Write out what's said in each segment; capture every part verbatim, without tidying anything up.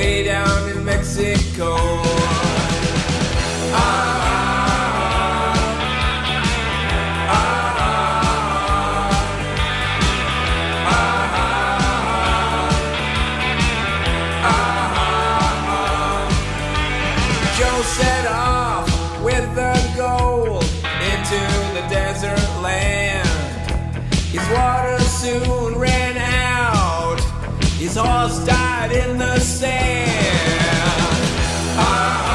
way down in Mexico. Joe set off with the gold into the desert land. His water soon ran out. His horse died in the sand. Ah,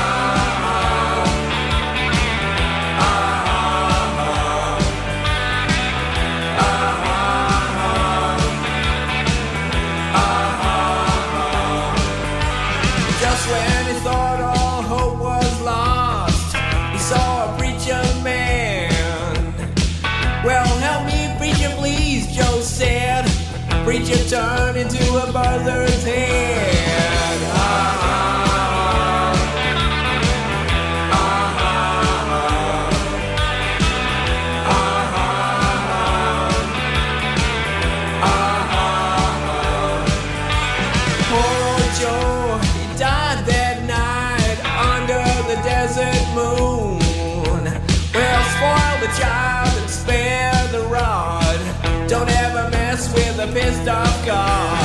just when he thought all hope was lost, he saw a preacher man. Well, help me, preacher, please, Joe said. Preacher turned into a buzzard's head. Ah, desert moon. Well, spoil the child and spare the rod. Don't ever mess with a pissed off God.